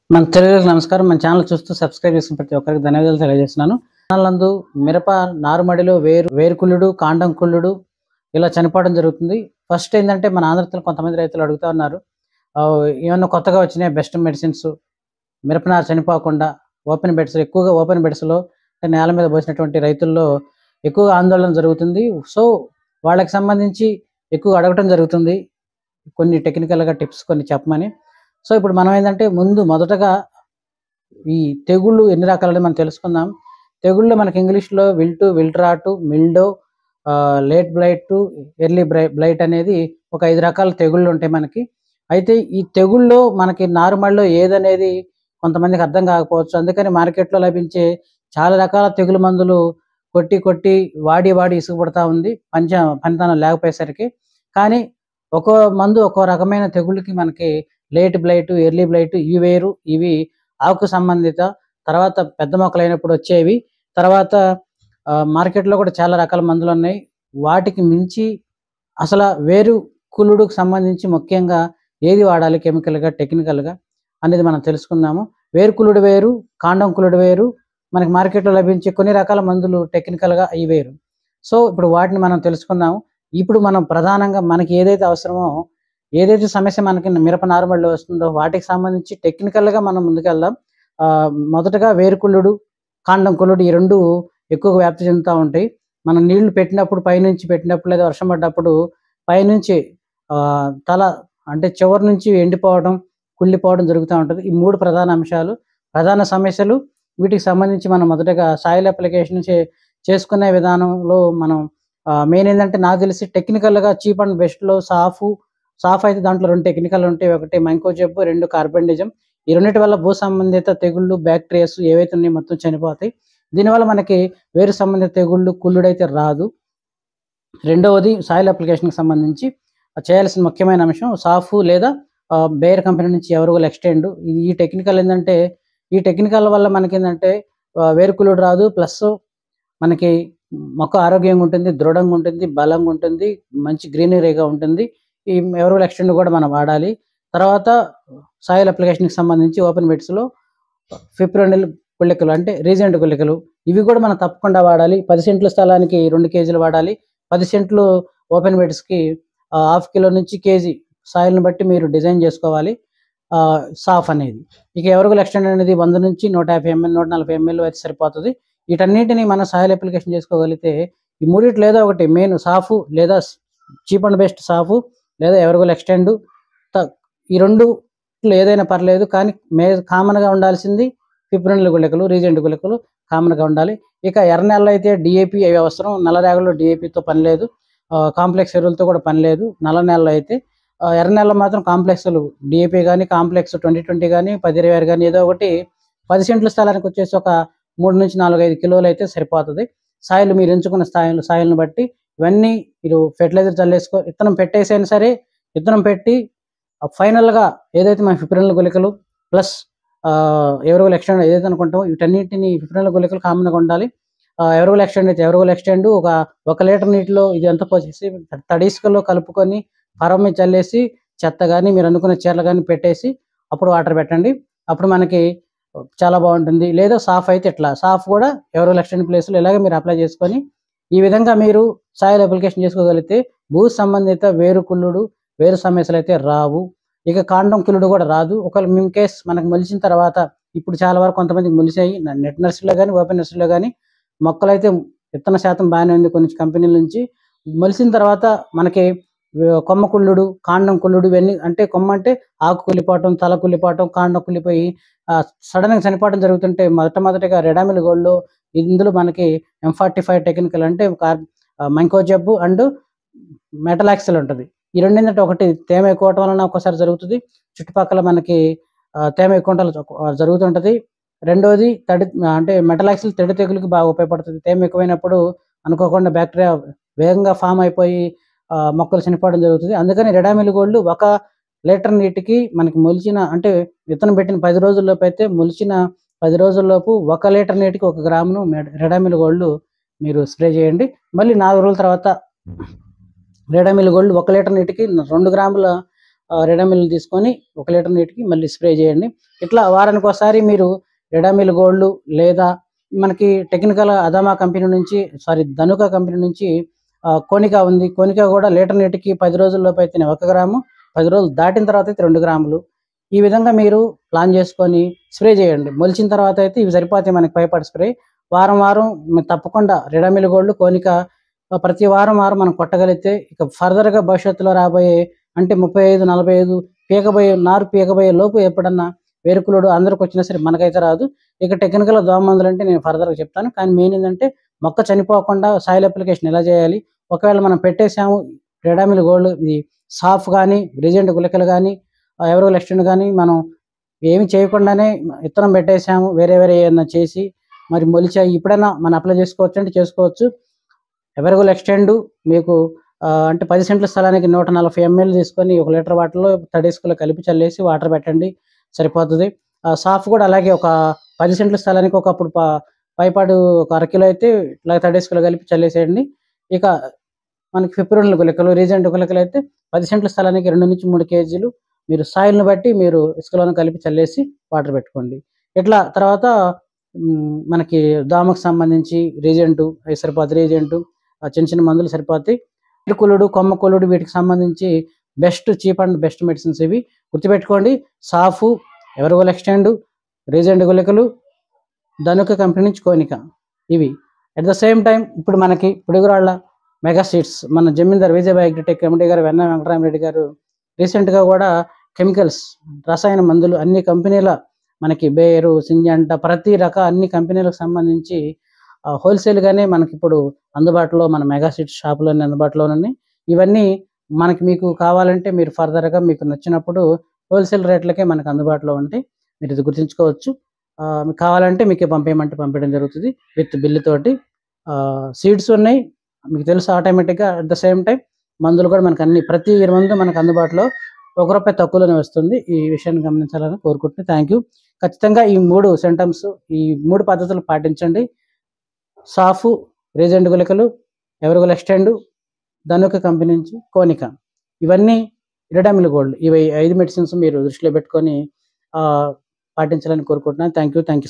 మన తెలుగుకి నమస్కారం. మన ఛానల్ చూస్తూ సబ్స్క్రైబ్ చేసుకున్న ప్రతి ఒక్కరికి ధన్యవాదాలు తెలియజేస్తున్నాను. ఛానల్ నందు మిరప నారుమడిలో వేరుకుళ్ళుడు, కాండం కుళ్ళుడు ఇలా చనిపోవడం జరుగుతుంది. ఫస్ట్ ఏంటంటే మన ఆంధ్రలో కొంతమంది రైతులు అడుగుతా ఉన్నారు, ఏమన్నా కొత్తగా వచ్చినాయి బెస్ట్ మెడిసిన్స్ మిరపనారు చనిపోకుండా ఓపెన్ బెడ్స్, ఎక్కువగా ఓపెన్ బెడ్స్లో నేల మీద పోసినటువంటి రైతుల్లో ఎక్కువగా ఆందోళన జరుగుతుంది. సో వాళ్ళకి సంబంధించి ఎక్కువ అడగటం జరుగుతుంది, కొన్ని టెక్నికల్గా టిప్స్ కొన్ని చెప్పమని. సో ఇప్పుడు మనం ఏంటంటే మొదటగా ఈ తెగుళ్ళు ఎన్ని రకాలని మనం తెలుసుకుందాం. తెగుళ్ళు మనకి ఇంగ్లీష్లో wilt, wilt rot, mildew, late blight, early blight అనేది ఒక 5 రకాల తెగుళ్ళు ఉంటాయి మనకి. అయితే ఈ తెగుళ్ళు మనకి నారుమడిలో ఏదనేది కొంతమందికి అర్థం కాకపోవచ్చు. అందుకని మార్కెట్లో లభించే చాలా రకాల తెగులు మందులు కొట్టి వాడి ఇసుగుపడతా ఉంది పనితనం లేకపోయేసరికి. కానీ ఒక్కో మందు ఒక్కో రకమైన తెగుళ్ళకి మనకి లేట్ బ్లైట్, ఎర్లీ బ్లైట్ ఇవి వేరు. ఇవి ఆకు సంబంధిత, తర్వాత పెద్ద మొక్కలు అయినప్పుడు వచ్చేవి. తర్వాత మార్కెట్లో కూడా చాలా రకాల మందులు ఉన్నాయి. వాటికి మించి అసలు వేరు కుళ్ళుడుకు సంబంధించి ముఖ్యంగా ఏది వాడాలి కెమికల్గా, టెక్నికల్గా అనేది మనం తెలుసుకుందాము. వేరు కుళ్ళుడు వేరు, కాండం కుళ్ళుడు వేరు. మనకి మార్కెట్లో లభించే కొన్ని రకాల మందులు టెక్నికల్గా అవి వేరు. సో ఇప్పుడు వాటిని మనం తెలుసుకుందాము. ఇప్పుడు మనం ప్రధానంగా మనకి ఏదైతే అవసరమో, ఏదైతే సమస్య మనకి మిరప నారుమడిలో వస్తుందో వాటికి సంబంధించి టెక్నికల్గా మనం ముందుకెళ్దాం. మొదటగా వేరుకుళ్ళుడు, కాండం కుళ్ళుడు ఈ రెండు ఎక్కువగా వ్యాప్తి చెందుతూ ఉంటాయి. మనం నీళ్లు పెట్టినప్పుడు, పైనుంచి పెట్టినప్పుడు లేదా వర్షం పడ్డప్పుడు పైనుంచి తల అంటే చివరి నుంచి ఎండిపోవడం, కుళ్ళిపోవడం జరుగుతూ ఉంటుంది. ఈ 3 ప్రధాన అంశాలు, ప్రధాన సమస్యలు. వీటికి సంబంధించి మనం మొదటగా సాయిల్ అప్లికేషన్ చేసుకునే విధానంలో మనం మెయిన్ ఏంటంటే నాకు తెలిసి టెక్నికల్గా చీప్ అండ్ బెస్ట్లో సాఫ్ అయితే దాంట్లో 2 టెక్నికల్ ఉంటాయి. ఒకటి మైకోజెబ్, 2 కార్బెండిజం. ఈ రెండింటి వల్ల భూ సంబంధిత తెగుళ్ళు, బ్యాక్టీరియాస్ ఏవైతే ఉన్నాయో మొత్తం చనిపోతాయి. దీనివల్ల మనకి వేరు సంబంధిత తెగుళ్ళు, కుళ్ళుడైతే రాదు. రెండవది సాయిల్ అప్లికేషన్కి సంబంధించి చేయాల్సిన ముఖ్యమైన అంశం సాఫ్ లేదా బేర్ కంపెనీ నుంచి ఎవరు ఎక్స్టెండ్. ఈ టెక్నికల్ ఏంటంటే, ఈ టెక్నికల్ వల్ల మనకి ఏంటంటే వేరుకుళ్ళుడు రాదు, ప్లస్ మనకి మొక్క ఆరోగ్యంగా ఉంటుంది, దృఢంగా ఉంటుంది, బలంగా ఉంటుంది, మంచి గ్రీనరీగా ఉంటుంది. ఈ ఎవరు ఎక్స్టెండ్ కూడా మనం వాడాలి. తర్వాత సాయిల్ అప్లికేషన్కి సంబంధించి ఓపెన్ బెడ్స్లో ఫిప్రోనిల్ గుళికలు అంటే రీజెంట్ గుళికలు ఇవి కూడా మనం తప్పకుండా వాడాలి. 10 సెంట్ల స్థలానికి 2 కేజీలు వాడాలి. 10 సెంట్లు ఓపెన్ బెడ్స్కి ½ కిలో నుంచి కేజీ సాయిల్ని బట్టి మీరు డిజైన్ చేసుకోవాలి సాఫ్ అనేది. ఇక ఎవరు ఎక్స్టెండ్ అనేది 100 నుంచి 150 ml, 140 ml అయితే సరిపోతుంది. వీటన్నిటిని మనం సాయిల్ అప్లికేషన్ చేసుకోగలిగితే ఈ మూడిట్లో ఏదో ఒకటి మెయిన్ సాఫ్ లేదా చీప్ అండ్ బెస్ట్ సాఫ్ లేదా ఎవరు ఎక్స్టెండ్, ఈ రెండులో ఏదైనా పర్లేదు. కానీ కామన్గా ఉండాల్సింది ఫిప్రోనిల్ గుళికలు, రీజెంట్ గుళికలు కామన్గా ఉండాలి. ఇక ఎర్ర నెలలో అయితే డిఏపి అవి అవసరం. నల్ల రేగల్లో డిఏపితో పని లేదు, కాంప్లెక్స్ ఎరువులతో కూడా పని లేదు. నల్ల నెలలో అయితే ఎర్ర నెలలో మాత్రం కాంప్లెక్స్లు డిఏపి కానీ, కాంప్లెక్స్ 2020 కానీ, 10-20 కానీ ఏదో ఒకటి 10 సెంట్ల స్థలానికి వచ్చేసి ఒక 3 నుంచి 4-5 కిలోలు అయితే సరిపోతుంది. సాయిల్ మీరు ఎంచుకున్న సాయిల్ని బట్టి ఇవన్నీ మీరు ఫెర్టిలైజర్ చల్లేసుకో, విత్తనం పెట్టేసైనా సరే విత్తనం పెట్టి ఫైనల్గా ఏదైతే మన ఫిప్రోనిల్ గుళికలు ప్లస్ ఎవరు ఎక్స్టెండ్ ఏదైతే అనుకుంటామో వీటన్నిటిని ఫిప్రోనిల్ గుళికలు కామన్గా ఉండాలి. ఎవరు ఎక్స్టెండ్ అయితే ఎవరు ఎక్స్టెండ్ ఒక లీటర్ నీటిలో ఇది అంతా పోసేసి తడిసుకలో కలుపుకొని పరం మీద చల్లేసి చెత్త కానీ మీరు అనుకున్న చీరలు కానీ పెట్టేసి అప్పుడు వాటర్ పెట్టండి. అప్పుడు మనకి చాలా బాగుంటుంది. లేదా సాఫ్ అయితే ఇట్లా సాఫ్ కూడా ఎవరు ఎక్స్టెండ్ ప్లేస్లో ఇలాగే మీరు అప్లై చేసుకొని ఈ విధంగా మీరు సాయిల్ అప్లికేషన్ చేసుకోగలిగితే భూ సంబంధిత వేరు కుళ్ళుడు, వేరు సమస్యలు అయితే రావు. ఇక కాండం కుళ్ళుడు కూడా రాదు. ఒకవేళ ఇన్ కేస్ మనకు మొలిచిన తర్వాత, ఇప్పుడు చాలా వరకు కొంతమందికి మొలిసాయి నెట్ నర్సరీలో కానీ ఓపెన్ నర్సరీలో కానీ మొక్కలు అయితే విత్తన శాతం బాగానే ఉంది కొన్ని కంపెనీల నుంచి. మొలిసిన తర్వాత మనకి కొమ్మ కుళ్ళుడు, కాండం కుళ్ళుడు ఇవన్నీ అంటే కొమ్మ అంటే ఆకు కుళ్ళిపోవటం, తల కుళ్ళిపోవటం, కాండం కుళ్ళిపోయి సడన్గా చనిపోవడం జరుగుతుంటే మొదటగా రెడామిల్ గోల్డ్లో ఇందులో మనకి M45 టెక్నికల్ అంటే మైకోజెబ్ అండ్ మెటలాక్సిల్ ఉంటుంది. ఈ రెండు ఏంటంటే ఒకటి తేమ ఎక్కువ అవటం వలన ఒకసారి జరుగుతుంది, చుట్టుపక్కల మనకి తేమ ఎక్కువ జరుగుతుంటుంది. రెండోది అంటే మెటలాక్సిల్ తడి తెగులుకి బాగా ఉపయోగపడుతుంది. తేమ ఎక్కువైనప్పుడు అనుకోకుండా బ్యాక్టీరియా వేగంగా ఫామ్ అయిపోయి మొక్కలు చనిపోవడం జరుగుతుంది. అందుకని రెడామిల్ గోల్డ్ 1 లీటర్ నీటికి మనకి మొలిచిన అంటే విత్తనం పెట్టిన 10 రోజుల్లోపు అయితే మొలిచిన 10 రోజుల్లోపు 1 లీటర్ నీటికి 1 గ్రామును రెడామిల్ గోల్డ్ మీరు స్ప్రే చేయండి. మళ్ళీ 4 రోజుల తర్వాత రెడామిల్ గోల్డ్ 1 లీటర్ నీటికి 2 గ్రాముల రెడామిల్ తీసుకొని 1 లీటర్ నీటికి మళ్ళీ స్ప్రే చేయండి. ఇట్లా వారానికి ఒకసారి మీరు రెడామిల్ గోల్డ్ లేదా మనకి టెక్నికల్ అదామా కంపెనీ నుంచి ధనుక కంపెనీ నుంచి కోనికా ఉంది. కోనికా కూడా లీటర్ నీటికి 10 రోజుల్లోపు అయితేనే 1 గ్రాము, 10 రోజులు దాటిన తర్వాత అయితే 2 గ్రాములు. ఈ విధంగా మీరు ప్లాన్ చేసుకొని స్ప్రే చేయండి. మొలిచిన తర్వాత అయితే ఇవి సరిపోతాయి మనకి పైపాటి స్ప్రే. వారం వారం తప్పకుండా రెడామిల్ గోల్డ్, కోనికా ప్రతి వారం మనం కొట్టగలిగితే ఇక ఫర్దర్‌గా భవిష్యత్తులో రాబోయే అంటే 35, 45 నారు పీకబోయే లోపు ఎప్పుడన్నా వేరుకులుడు అందరికొచ్చినా సరే మనకైతే రాదు. ఇక టెక్నికల్ దోమ మందులంటే నేను ఫర్దర్‌గా చెప్తాను. కానీ మెయిన్ ఏందంటే మొక్క చనిపోకుండా సాయిల్ అప్లికేషన్ ఎలా చేయాలి? ఒకవేళ మనం పెట్టేసాము రెడామిల్ గోల్డ్ ఇది సాఫ్ గానీ, రీజెంట్ గుళికలు గానీ, ఎవరోల్ ఎక్స్టెండ్ గానీ మనం ఏమి చేయకుండానే విత్తనం పెట్టేసాము. వేరే ఏమన్నా చేసి మరి మొలిచాయి ఇప్పుడైనా మనం అప్లై చేసుకోవచ్చంటే చేసుకోవచ్చు. ఎవరోల్ ఎక్స్టెండ్ మీకు అంటే 10 సెంట్ల స్థలానికి 140 ఎంఎల్ తీసుకొని 1 లీటర్ వాటర్‌లో తడేసుకులో కలిపి చల్లేసి వాటర్ పెట్టండి సరిపోతది. సాఫ్ కూడా అలాగే ఒక 10 సెంట్ల స్థలానికి ఒకప్పుడు పైపాడు ఒక అర కిలో అయితే ఇట్లా తడేసుకులో కలిపి చల్లేసేయండి. ఇక మనకి ఫిప్రోనిల్ గుళికలు, రీజెంట్ గుళికలు అయితే 10 సెంట్ల స్థలానికి 2-3 కేజీలు మీరు సాయిల్‌ని బట్టి మీరు ఇసుకలోనే కలిపి చల్లేసి వాటర్ పెట్టుకోండి. ఇట్లా తర్వాత మనకి దోమకు సంబంధించి రీజెంటు అవి సరిపోతాయి. రీజెంటు చిన్న మందులు సరిపోతాయి. వేరుకులుడు, కొమ్మ కులుడు వీటికి సంబంధించి చీప్ అండ్ బెస్ట్ మెడిసిన్స్ ఇవి. గుర్తుపెట్టుకోండి. సాఫు, ఎవరోల్ ఎక్స్టెండ్, రీజెంట్ గుళికలు, ధనుక కంపెనీ నుంచి కోనికా ఇవి. అట్ ద సేమ్ టైం ఇప్పుడు మనకి పిడుగురాళ్ళ మెగా సీడ్స్ మన జమీందార్ విజయ్ అగ్రిటెక్ ఎండి గారు వెన్న వెంకటరామరెడ్డి గారు రీసెంట్‌గా కూడా కెమికల్స్, రసాయన మందులు అన్ని కంపెనీల మనకి బేరు, సింజంటా ప్రతి అన్ని కంపెనీలకు సంబంధించి హోల్‌సేల్‌గానే మనకిప్పుడు అందుబాటులో మన మెగా సీడ్స్ షాపులోనే అందుబాటులో ఉన్నాయి. ఇవన్నీ మీకు కావాలంటే మీరు ఫర్దర్‌గా మీకు నచ్చినప్పుడు హోల్‌సేల్ రేట్లకే మనకు అందుబాటులో ఉంటాయి. మీరు ఇది గుర్తుంచుకోవచ్చు. మీకు కావాలంటే మీకే పంపేయమంటే పంపించడం జరుగుతుంది విత్ బిల్ తోటి. సీడ్స్ ఉన్నాయి. మీకు తెలుసు ఆటోమేటిక్‌గా అట్ ద సేమ్ టైం మందులు కూడా మనకు ప్రతి మందు మనకు అందుబాటులో ₹1 తక్కువలోనే వస్తుంది. ఈ విషయాన్ని గమనించాలని కోరుకుంటున్నాను. Thank you. ఖచ్చితంగా ఈ 3 సింటమ్స్ ఈ 3 పద్ధతులు పాటించండి. సాఫు, రీజెంట్ గుళికలు, ఎవరోల్ ఎక్స్టెండ్, ధనుక కంపెనీ నుంచి కోనికా ఇవన్నీ రెడామిల్ గోల్డ్. ఇవి 5 మెడిసిన్స్ మీరు దృష్టిలో పెట్టుకొని పాటించాలని కోరుకుంటున్నాను. Thank you.